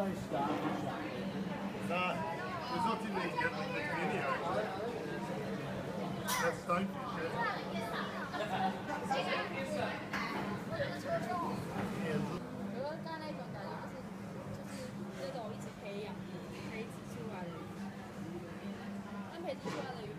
在虾不虾？ That results in the video. That's stonefish, yeah. 有刚刚那种感觉就是这种一直培养、培植出来的鱼，跟培植出来的鱼